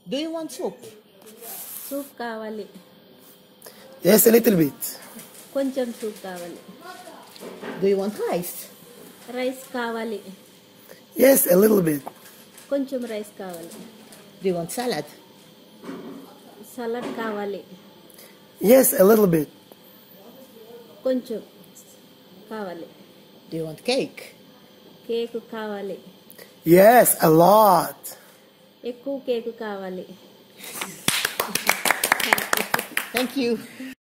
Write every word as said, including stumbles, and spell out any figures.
Do you want soup? Soup కావాలి. Yes, a little bit. కొంచెం soup కావాలి. Do you want rice? Rice కావాలి. Yes, a little bit. కొంచెం rice కావాలి. Do you want salad? Salad కావాలి. Yes, a little bit. కొంచెం కావాలి. Do you want cake? Cake కావాలి. Yes, a lot. ఎక్కువ కేక్ కావాలి. Thank you.